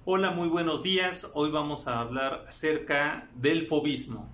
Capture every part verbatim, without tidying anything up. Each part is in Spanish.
Hola, muy buenos días. Hoy vamos a hablar acerca del fauvismo.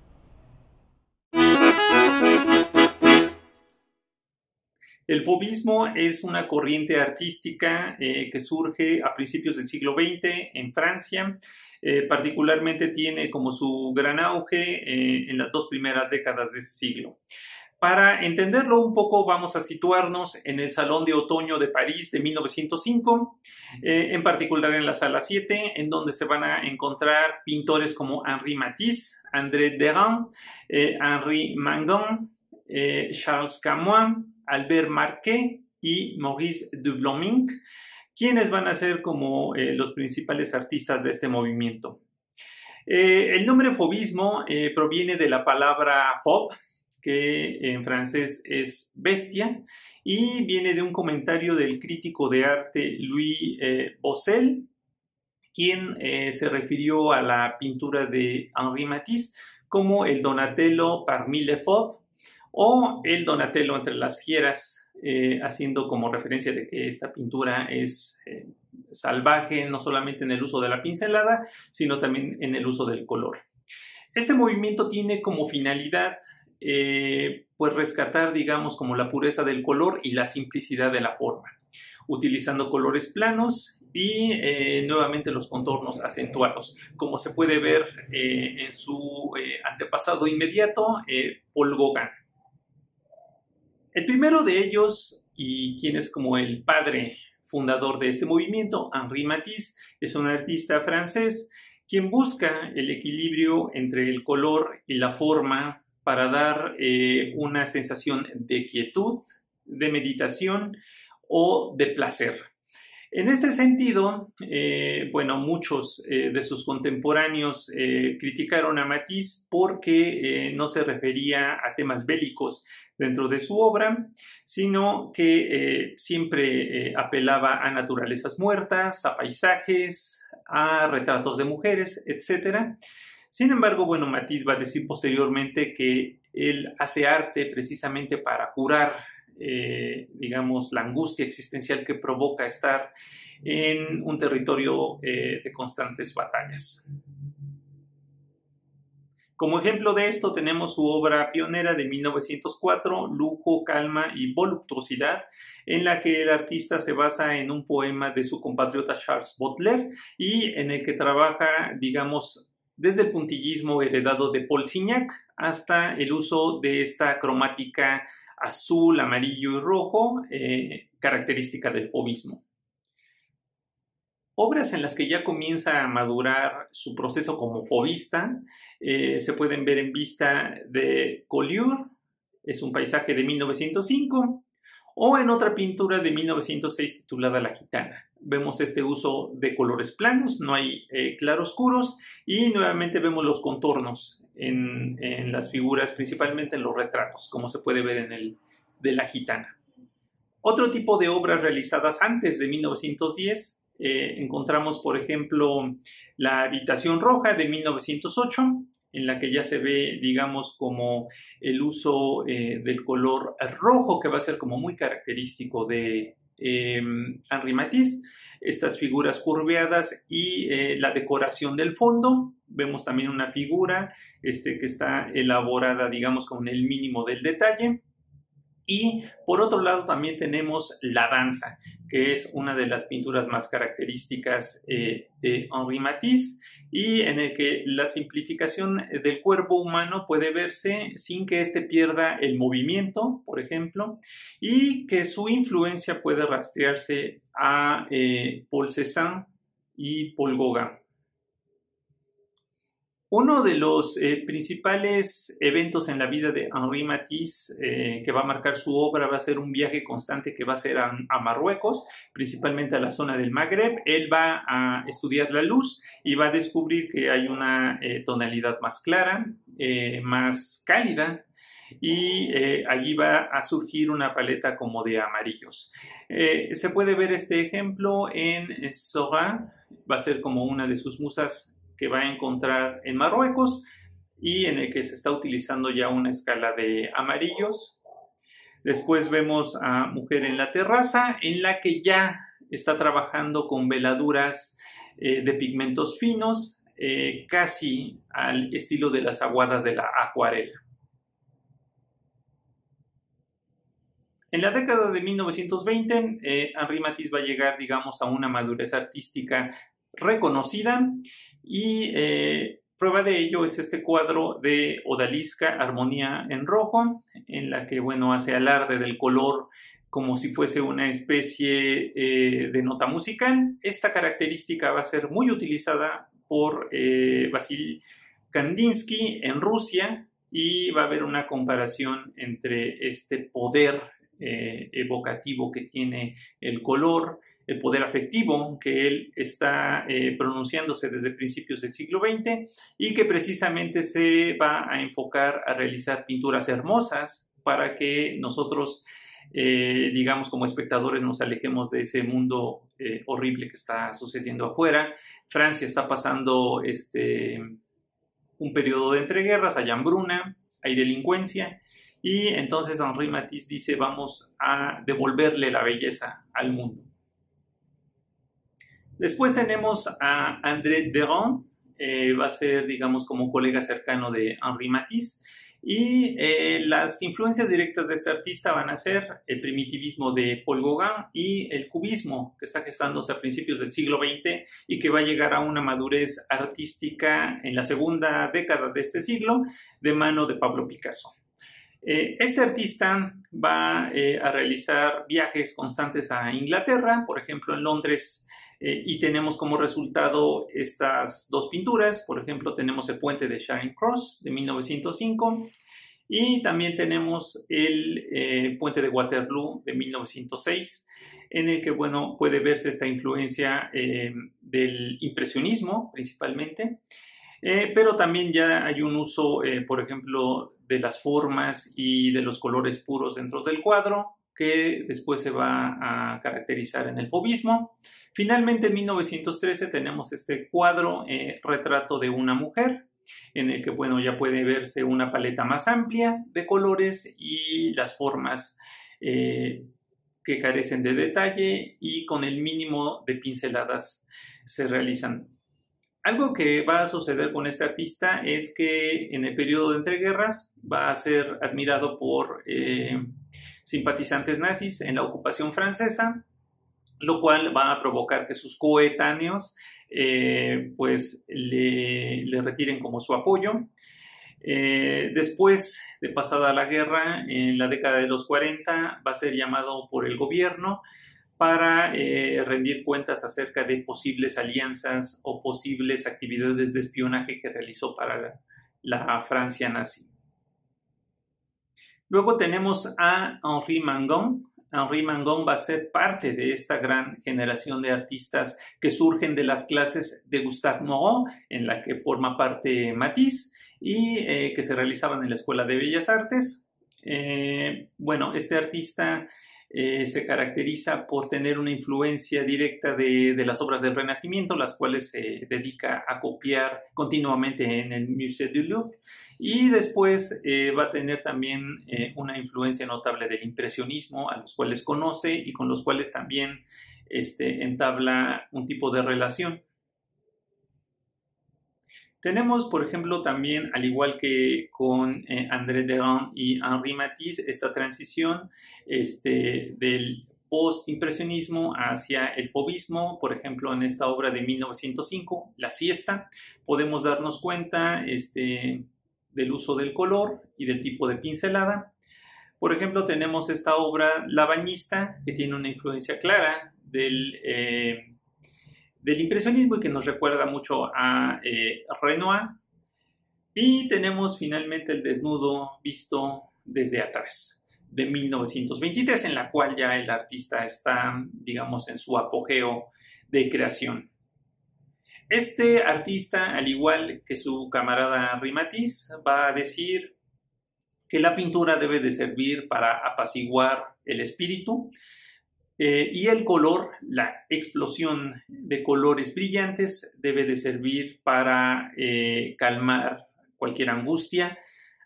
El fauvismo es una corriente artística eh, que surge a principios del siglo veinte en Francia. Eh, particularmente tiene como su gran auge eh, en las dos primeras décadas de este siglo. Para entenderlo un poco, vamos a situarnos en el Salón de Otoño de París de mil novecientos cinco, eh, en particular en la Sala siete, en donde se van a encontrar pintores como Henri Matisse, André Derain, eh, Henri Mangan, eh, Charles Camoin, Albert Marquet y Maurice Dubloming, quienes van a ser como eh, los principales artistas de este movimiento. Eh, el nombre fauvismo eh, proviene de la palabra fauve, que en francés es bestia, y viene de un comentario del crítico de arte Louis eh, Boussel, quien eh, se refirió a la pintura de Henri Matisse como el Donatello parmi les fauves o el Donatello entre las fieras, eh, haciendo como referencia de que esta pintura es eh, salvaje no solamente en el uso de la pincelada, sino también en el uso del color. Este movimiento tiene como finalidad Eh, pues rescatar, digamos, como la pureza del color y la simplicidad de la forma, utilizando colores planos y eh, nuevamente los contornos acentuados, como se puede ver eh, en su eh, antepasado inmediato, eh, Paul Gauguin. El primero de ellos, y quien es como el padre fundador de este movimiento, Henri Matisse, es un artista francés quien busca el equilibrio entre el color y la forma para dar eh, una sensación de quietud, de meditación o de placer. En este sentido, eh, bueno, muchos eh, de sus contemporáneos eh, criticaron a Matisse porque eh, no se refería a temas bélicos dentro de su obra, sino que eh, siempre eh, apelaba a naturalezas muertas, a paisajes, a retratos de mujeres, etcétera. Sin embargo, bueno, Matisse va a decir posteriormente que él hace arte precisamente para curar, eh, digamos, la angustia existencial que provoca estar en un territorio eh, de constantes batallas. Como ejemplo de esto tenemos su obra pionera de mil novecientos cuatro, Lujo, Calma y Voluptuosidad, en la que el artista se basa en un poema de su compatriota Charles Baudelaire y en el que trabaja, digamos, desde el puntillismo heredado de Paul Signac hasta el uso de esta cromática azul, amarillo y rojo, eh, característica del fauvismo. Obras en las que ya comienza a madurar su proceso como fauvista eh, se pueden ver en vista de Collioure, es un paisaje de mil novecientos cinco, o en otra pintura de mil novecientos seis titulada La Gitana. Vemos este uso de colores planos, no hay eh, claroscuros, y nuevamente vemos los contornos en, en las figuras, principalmente en los retratos, como se puede ver en el de La Gitana. Otro tipo de obras realizadas antes de mil novecientos diez, eh, encontramos por ejemplo La Habitación Roja de mil novecientos ocho, en la que ya se ve, digamos, como el uso eh, del color rojo, que va a ser como muy característico de eh, Henri Matisse, estas figuras curveadas y eh, la decoración del fondo. Vemos también una figura este, que está elaborada, digamos, con el mínimo del detalle. Y por otro lado también tenemos La Danza, que es una de las pinturas más características eh, de Henri Matisse y en el que la simplificación del cuerpo humano puede verse sin que éste pierda el movimiento, por ejemplo, y que su influencia puede rastrearse a eh, Paul Cézanne y Paul Gauguin. Uno de los eh, principales eventos en la vida de Henri Matisse eh, que va a marcar su obra va a ser un viaje constante que va a ser a, a Marruecos, principalmente a la zona del Magreb. Él va a estudiar la luz y va a descubrir que hay una eh, tonalidad más clara, eh, más cálida, y eh, allí va a surgir una paleta como de amarillos. Eh, se puede ver este ejemplo en Seurat, va a ser como una de sus musas que va a encontrar en Marruecos y en el que se está utilizando ya una escala de amarillos. Después vemos a Mujer en la terraza, en la que ya está trabajando con veladuras eh, de pigmentos finos, eh, casi al estilo de las aguadas de la acuarela. En la década de mil novecientos veinte, eh, Henri Matisse va a llegar, digamos, a una madurez artística reconocida y eh, prueba de ello es este cuadro de Odalisca, Armonía en Rojo, en la que, bueno, hace alarde del color como si fuese una especie eh, de nota musical. Esta característica va a ser muy utilizada por eh, Vasily Kandinsky en Rusia y va a haber una comparación entre este poder eh, evocativo que tiene el color, el poder afectivo que él está eh, pronunciándose desde principios del siglo veinte y que precisamente se va a enfocar a realizar pinturas hermosas para que nosotros, eh, digamos, como espectadores nos alejemos de ese mundo eh, horrible que está sucediendo afuera. Francia está pasando este, un periodo de entreguerras, hay hambruna, hay delincuencia, y entonces Henri Matisse dice: vamos a devolverle la belleza al mundo. Después tenemos a André Derain, eh, va a ser, digamos, como colega cercano de Henri Matisse, y eh, las influencias directas de este artista van a ser el primitivismo de Paul Gauguin y el cubismo, que está gestándose a principios del siglo veinte y que va a llegar a una madurez artística en la segunda década de este siglo, de mano de Pablo Picasso. Eh, este artista va eh, a realizar viajes constantes a Inglaterra, por ejemplo en Londres, eh, y tenemos como resultado estas dos pinturas. Por ejemplo, tenemos el puente de Charing Cross de mil novecientos cinco y también tenemos el eh, puente de Waterloo de mil novecientos seis, en el que, bueno, puede verse esta influencia eh, del impresionismo principalmente. Eh, pero también ya hay un uso, eh, por ejemplo, de las formas y de los colores puros dentro del cuadro, que después se va a caracterizar en el fauvismo. Finalmente, en mil novecientos trece tenemos este cuadro, eh, Retrato de una mujer, en el que, bueno, ya puede verse una paleta más amplia de colores y las formas eh, que carecen de detalle y con el mínimo de pinceladas se realizan. Algo que va a suceder con este artista es que en el periodo de entreguerras va a ser admirado por eh, simpatizantes nazis en la ocupación francesa, lo cual va a provocar que sus coetáneos eh, pues le, le retiren como su apoyo. Eh, después de pasada la guerra, en la década de los cuarenta, va a ser llamado por el gobierno para eh, rendir cuentas acerca de posibles alianzas o posibles actividades de espionaje que realizó para la, la Francia nazi. Luego tenemos a Henri Mangon. Henri Mangon va a ser parte de esta gran generación de artistas que surgen de las clases de Gustave Moreau, en la que forma parte Matisse, y eh, que se realizaban en la Escuela de Bellas Artes. Eh, bueno, este artista Eh, se caracteriza por tener una influencia directa de, de las obras del Renacimiento, las cuales se dedica a copiar continuamente en el Musée du Louvre, y después eh, va a tener también eh, una influencia notable del impresionismo, a los cuales conoce y con los cuales también este, entabla un tipo de relación. Tenemos, por ejemplo, también, al igual que con eh, André Derain y Henri Matisse, esta transición este, del post-impresionismo hacia el fauvismo. Por ejemplo, en esta obra de mil novecientos cinco, La siesta, podemos darnos cuenta este, del uso del color y del tipo de pincelada. Por ejemplo, tenemos esta obra La bañista, que tiene una influencia clara del... Eh, del impresionismo y que nos recuerda mucho a eh, Renoir. Y tenemos finalmente El desnudo visto desde atrás, de mil novecientos veintitrés, en la cual ya el artista está, digamos, en su apogeo de creación. Este artista, al igual que su camarada Henri Matisse, va a decir que la pintura debe de servir para apaciguar el espíritu, Eh, y el color, la explosión de colores brillantes, debe de servir para eh, calmar cualquier angustia,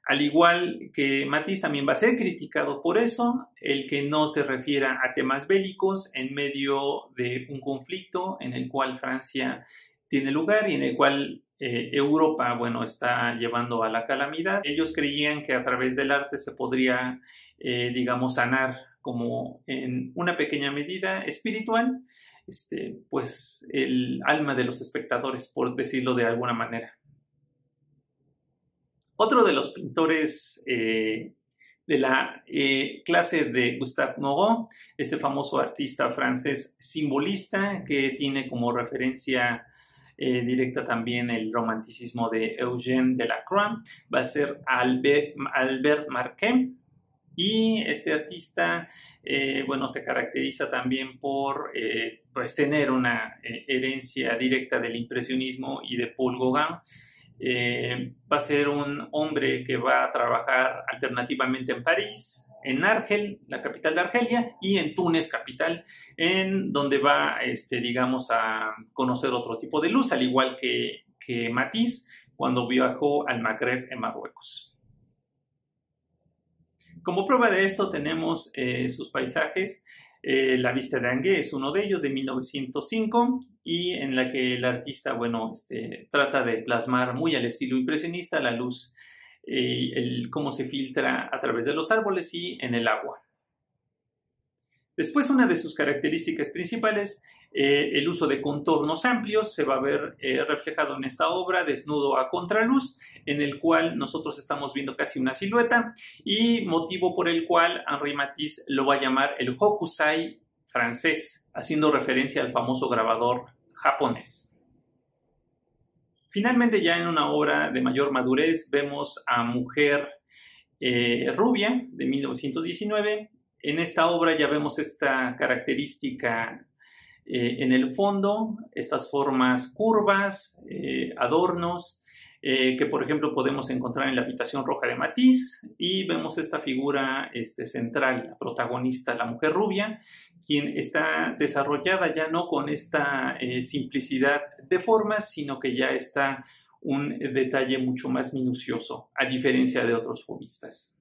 Al igual que Matisse también va a ser criticado por eso, el que no se refiera a temas bélicos en medio de un conflicto en el cual Francia tiene lugar y en el cual eh, Europa, bueno, está llevando a la calamidad. Ellos creían que a través del arte se podría, eh, digamos, sanar como en una pequeña medida espiritual, este, pues el alma de los espectadores, por decirlo de alguna manera. Otro de los pintores eh, de la eh, clase de Gustave Moreau, este famoso artista francés simbolista que tiene como referencia eh, directa también el romanticismo de Eugène Delacroix, va a ser Albert, Albert Marquet. Y este artista, eh, bueno, se caracteriza también por eh, pues tener una eh, herencia directa del impresionismo y de Paul Gauguin. Eh, va a ser un hombre que va a trabajar alternativamente en París, en Argel, la capital de Argelia, y en Túnez, capital, en donde va, este, digamos, a conocer otro tipo de luz, al igual que, que Matisse cuando viajó al Magreb en Marruecos. Como prueba de esto tenemos eh, sus paisajes. Eh, La vista de Angué es uno de ellos, de mil novecientos cinco, y en la que el artista, bueno, este, trata de plasmar muy al estilo impresionista la luz, eh, el, cómo se filtra a través de los árboles y en el agua. Después, una de sus características principales, eh, el uso de contornos amplios, se va a ver eh, reflejado en esta obra, Desnudo a contraluz, en el cual nosotros estamos viendo casi una silueta, y motivo por el cual Henri Matisse lo va a llamar el Hokusai francés, haciendo referencia al famoso grabador japonés. Finalmente, ya en una obra de mayor madurez, vemos a Mujer eh, Rubia, de mil novecientos diecinueve. En esta obra ya vemos esta característica eh, en el fondo, estas formas curvas, eh, adornos, eh, que por ejemplo podemos encontrar en la habitación roja de Matisse, y vemos esta figura este, central, la protagonista, la mujer rubia, quien está desarrollada ya no con esta eh, simplicidad de formas, sino que ya está un detalle mucho más minucioso, a diferencia de otros fauvistas.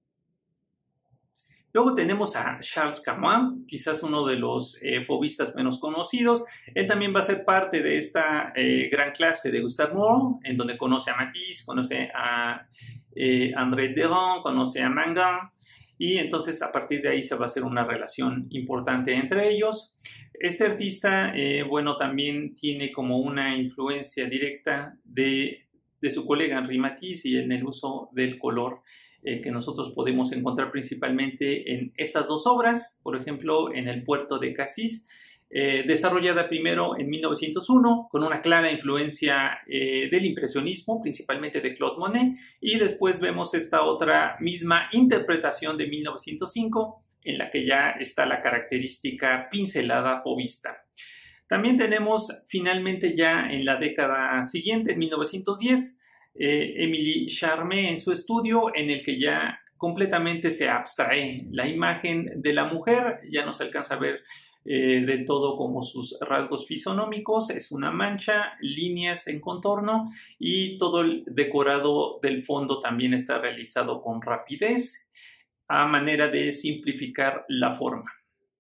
Luego tenemos a Charles Camus, quizás uno de los eh, fauvistas menos conocidos. Él también va a ser parte de esta eh, gran clase de Gustave Moreau, en donde conoce a Matisse, conoce a eh, André Derain, conoce a Mangin, y entonces a partir de ahí se va a hacer una relación importante entre ellos. Este artista, eh, bueno, también tiene como una influencia directa de, de su colega Henri Matisse y en el uso del color, Eh, que nosotros podemos encontrar principalmente en estas dos obras, por ejemplo, en el puerto de Cassis, eh, desarrollada primero en mil novecientos uno, con una clara influencia eh, del impresionismo, principalmente de Claude Monet, y después vemos esta otra misma interpretación de mil novecientos cinco, en la que ya está la característica pincelada fauvista. También tenemos finalmente ya en la década siguiente, en mil novecientos diez, Eh, Émilie Charmet en su estudio, en el que ya completamente se abstrae la imagen de la mujer, ya no se alcanza a ver eh, del todo como sus rasgos fisonómicos, es una mancha, líneas en contorno, y todo el decorado del fondo también está realizado con rapidez, a manera de simplificar la forma.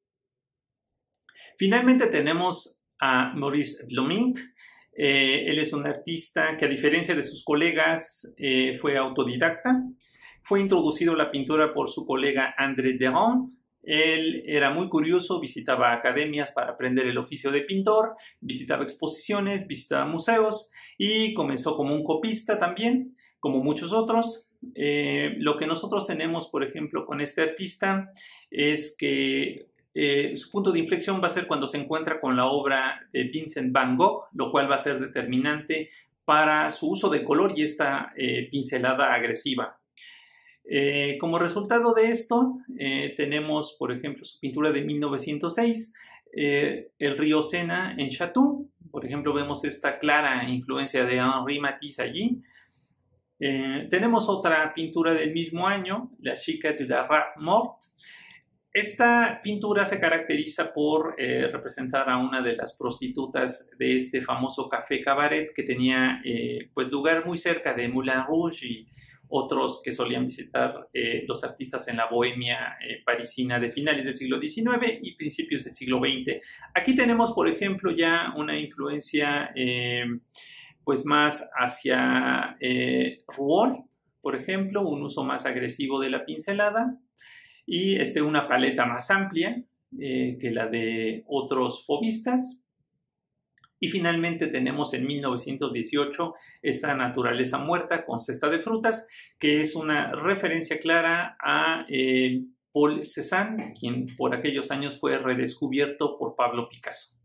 Finalmente tenemos a Maurice Blomink. Eh, él es un artista que, a diferencia de sus colegas, eh, fue autodidacta. Fue introducido a la pintura por su colega André Derain. Él era muy curioso, visitaba academias para aprender el oficio de pintor, visitaba exposiciones, visitaba museos y comenzó como un copista también, como muchos otros. Eh, lo que nosotros tenemos, por ejemplo, con este artista es que Eh, su punto de inflexión va a ser cuando se encuentra con la obra de Vincent Van Gogh, lo cual va a ser determinante para su uso de color y esta eh, pincelada agresiva. Eh, como resultado de esto, eh, tenemos, por ejemplo, su pintura de mil novecientos seis, eh, el río Sena en Chatou. Por ejemplo, vemos esta clara influencia de Henri Matisse allí. Eh, tenemos otra pintura del mismo año, La chica de la rat morte. Esta pintura se caracteriza por eh, representar a una de las prostitutas de este famoso café cabaret que tenía eh, pues lugar muy cerca de Moulin Rouge y otros que solían visitar eh, los artistas en la bohemia eh, parisina de finales del siglo diecinueve y principios del siglo veinte. Aquí tenemos, por ejemplo, ya una influencia eh, pues más hacia eh, Rouault, por ejemplo, un uso más agresivo de la pincelada y este, una paleta más amplia eh, que la de otros fauvistas. Y finalmente tenemos en mil novecientos dieciocho esta Naturaleza muerta con cesta de frutas, que es una referencia clara a eh, Paul Cézanne, quien por aquellos años fue redescubierto por Pablo Picasso.